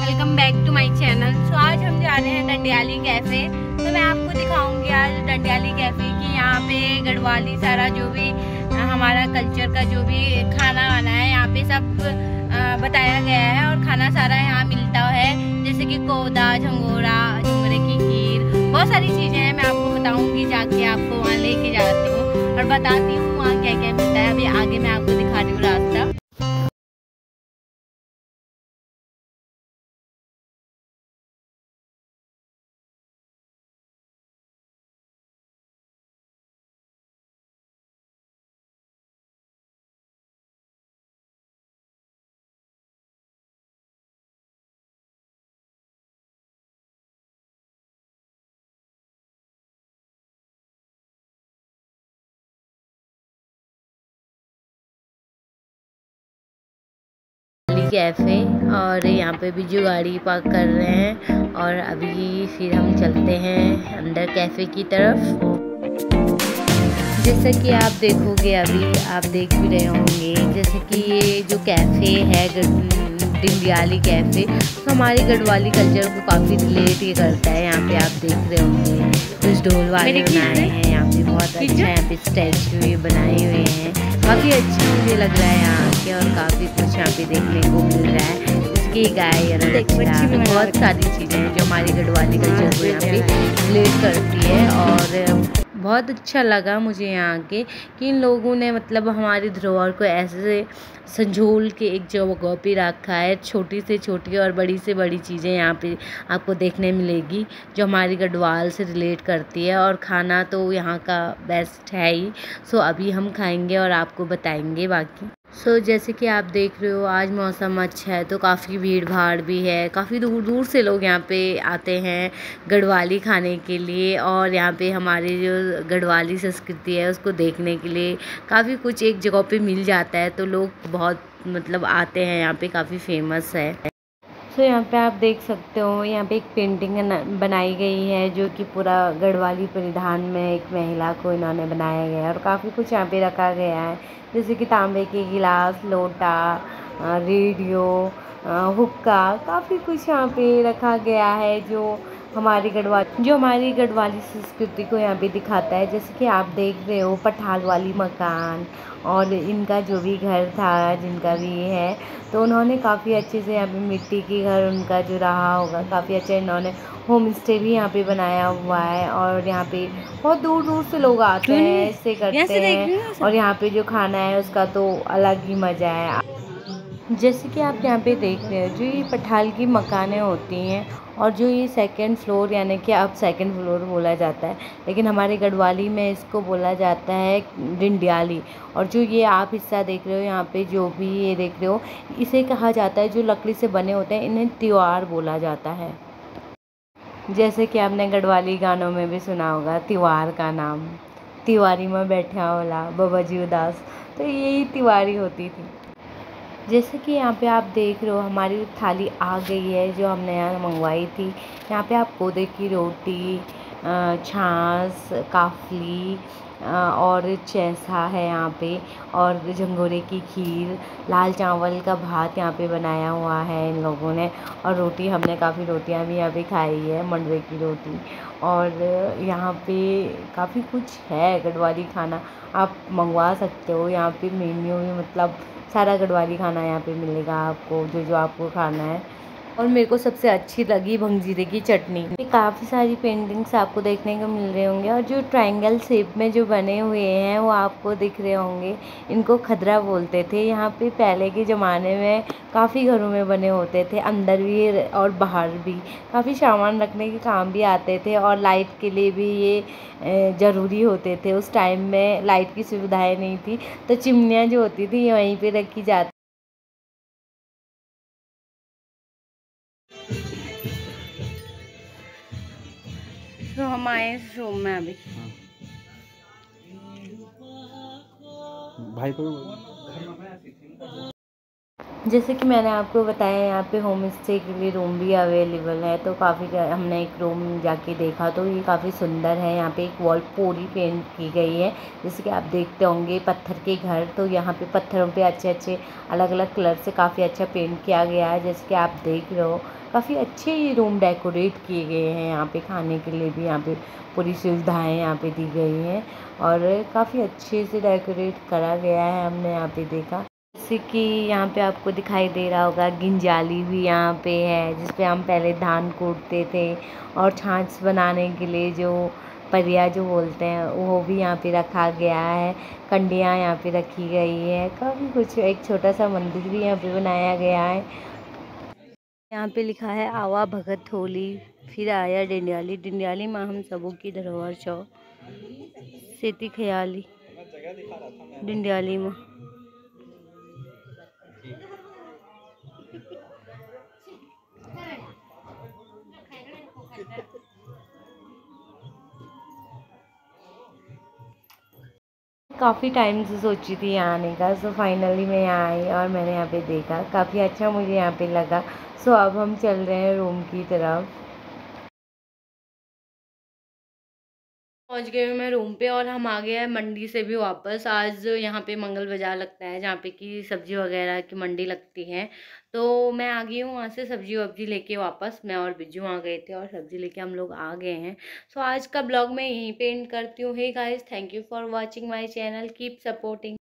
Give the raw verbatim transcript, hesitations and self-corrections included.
Welcome back to my channel. So आज हम जा रहे हैं डंडियाली कैफ़े। तो मैं आपको दिखाऊंगी आज डंडियाली कैफ़े की यहाँ पे गढ़वाली सारा जो भी हमारा कल्चर का जो भी खाना वाना है यहाँ पे सब बताया गया है और खाना सारा यहाँ मिलता है, जैसे कि कोदा, झंगोरा, झुमरे की खीर, बहुत सारी चीज़ें हैं। मैं आपको बताऊँगी, जाके आपको वहाँ लेके जाती हूँ और बताती हूँ वहाँ क्या क्या मिलता है। अभी आगे मैं आपको दिखा रही हूँ रास्ता। कैफ़े और यहाँ पे भी जो गाड़ी पार्क कर रहे हैं और अभी फिर हम चलते हैं अंदर कैफ़े की तरफ। जैसा कि आप देखोगे, अभी आप देख भी रहे होंगे, जैसे कि ये जो कैफ़े है डंडियाली कैफ़े, तो हमारी गढ़वाली कल्चर को काफ़ी रिलेट ये करता है। यहाँ पे आप देख रहे होंगे कुछ ढोल वाले बनाए हैं, यहाँ पे बहुत अच्छा यहाँ पे स्टैचू ये बनाए हुए हैं, काफ़ी अच्छा मुझे लग रहा है यहाँ के और काफ़ी कुछ यहाँ पे देखने को मिल रहा है। इसकी गाय, बहुत सारी चीज़ें हैं जो हमारी गढ़वाली कल्चर को यहाँ पे रिलेट करती है। और बहुत अच्छा लगा मुझे यहाँ के कि इन लोगों ने मतलब हमारी धरोहर को ऐसे संजोल के एक जगह पे रखा है। छोटी से छोटी और बड़ी से बड़ी चीज़ें यहाँ पे आपको देखने मिलेगी जो हमारी गढ़वाल से रिलेट करती है। और खाना तो यहाँ का बेस्ट है ही। सो अभी हम खाएंगे और आपको बताएंगे बाकी। सो so, जैसे कि आप देख रहे हो, आज मौसम अच्छा है तो काफ़ी भीड़ भाड़ भी है, काफ़ी दूर दूर से लोग यहाँ पे आते हैं गढ़वाली खाने के लिए और यहाँ पे हमारी जो गढ़वाली संस्कृति है उसको देखने के लिए काफ़ी कुछ एक जगह पे मिल जाता है, तो लोग बहुत मतलब आते हैं यहाँ पे, काफ़ी फेमस है। तो यहाँ पे आप देख सकते हो, यहाँ पे एक पेंटिंग बनाई गई है जो कि पूरा गढ़वाली परिधान में एक महिला को इन्होंने बनाया गया है और काफ़ी कुछ यहाँ पे रखा गया है, जैसे कि तांबे के गिलास, लोटा, रेडियो, हुक्का, काफ़ी कुछ यहाँ पे रखा गया है जो हमारी गढ़वाली जो हमारी गढ़वाली संस्कृति को यहाँ पे दिखाता है। जैसे कि आप देख रहे हो पठाल वाली मकान, और इनका जो भी घर था जिनका भी है, तो उन्होंने काफ़ी अच्छे से यहाँ पे मिट्टी की घर उनका जो रहा होगा काफ़ी अच्छा, इन्होंने होम स्टे भी यहाँ पे बनाया हुआ है और यहाँ पे बहुत दूर दूर से लोग आते हैं, इससे करते हैं। और यहाँ पे जो खाना है उसका तो अलग ही मज़ा है। जैसे कि आप यहाँ पे देख रहे हो, जो ये पठाल की मकानें होती हैं और जो ये सेकंड फ्लोर, यानी कि अब सेकंड फ्लोर बोला जाता है, लेकिन हमारे गढ़वाली में इसको बोला जाता है डंडियाली। और जो ये आप हिस्सा देख रहे हो यहाँ पे, जो भी ये देख रहे हो, इसे कहा जाता है, जो लकड़ी से बने होते हैं इन्हें त्योहार बोला जाता है। जैसे कि आपने गढ़वाली गानों में भी सुना होगा त्योहार का नाम, तिवारी में बैठा होला बाबा जी उदास, तो यही तिवारी होती थी। जैसे कि यहाँ पे आप देख रहे हो, हमारी थाली आ गई है जो हमने यहाँ मंगवाई थी। यहाँ पे आप कोदे की रोटी, छाछ, काफली और चैसा है यहाँ पे, और झंगोरे की खीर, लाल चावल का भात यहाँ पे बनाया हुआ है इन लोगों ने। और रोटी, हमने काफ़ी रोटियाँ भी यहाँ पे खाई है, मंडवे की रोटी। और यहाँ पे काफ़ी कुछ है गढ़वाली खाना, आप मंगवा सकते हो। यहाँ पे मेन्यू भी मतलब सारा गढ़वाली खाना यहाँ पे मिलेगा आपको, जो जो आपको खाना है। और मेरे को सबसे अच्छी लगी भंगजीरे की चटनी। काफ़ी सारी पेंटिंग्स आपको देखने को मिल रहे होंगे और जो ट्रायंगल शेप में जो बने हुए हैं वो आपको दिख रहे होंगे, इनको खदरा बोलते थे। यहाँ पे पहले के ज़माने में काफ़ी घरों में बने होते थे, अंदर भी और बाहर भी, काफ़ी सामान रखने के काम भी आते थे और लाइट के लिए भी ये ज़रूरी होते थे। उस टाइम में लाइट की सुविधाएँ नहीं थी, तो चिमनियाँ जो होती थी वहीं पर रखी जाती। तो हम आए इस रूम में अभी। भाई को जैसे कि मैंने आपको बताया, यहाँ पे होम स्टे के लिए रूम भी अवेलेबल है, तो काफ़ी हमने एक रूम जाके देखा तो ये काफ़ी सुंदर है। यहाँ पे एक वॉल पूरी पेंट की गई है, जैसे कि आप देखते होंगे पत्थर के घर, तो यहाँ पे पत्थरों पे अच्छे अच्छे अलग अलग कलर से काफ़ी अच्छा पेंट किया गया है। जैसे कि आप देख रहे हो, काफ़ी अच्छे ये रूम डेकोरेट किए गए हैं। यहाँ पे खाने के लिए भी यहाँ पे पूरी सुविधाएं यहाँ पे दी गई हैं और काफ़ी अच्छे से डेकोरेट करा गया है। हमने यहाँ पे देखा जैसे कि यहाँ पे आपको दिखाई दे रहा होगा गिंजाली भी यहाँ पे है, जिस पे हम पहले धान कूटते थे और छाछ बनाने के लिए जो परिया जो बोलते हैं वो भी यहाँ पे रखा गया है। कंडियाँ यहाँ पे रखी गई है। काफ़ी कुछ, एक छोटा सा मंदिर भी यहाँ पे बनाया गया है। यहाँ पे लिखा है आवा भगत होली फिर आया डिंडियाली, डिंडियाली माँ हम सबों की धरोहर छो, सेती ख्याली डिंडियाली माँ। काफ़ी टाइम से सोची थी यहाँ आने का, सो फाइनली मैं यहाँ आई और मैंने यहाँ पे देखा, काफ़ी अच्छा मुझे यहाँ पे लगा। सो अब हम चल रहे हैं रूम की तरफ। पहुंच गए मैं रूम पे और हम आ गए हैं मंडी से भी वापस। आज यहाँ पे मंगल बाजार लगता है जहाँ पे कि सब्जी वगैरह की मंडी लगती है। तो मैं आ गई हूँ वहाँ से सब्जी वब्जी लेके वापस। मैं और बिज्जू आ गए थे और सब्जी लेके हम लोग आ गए हैं। सो आज का ब्लॉग मैं यहीं पे एंड करती हूँ। Hey guys, thank you for watching my channel, keep supporting.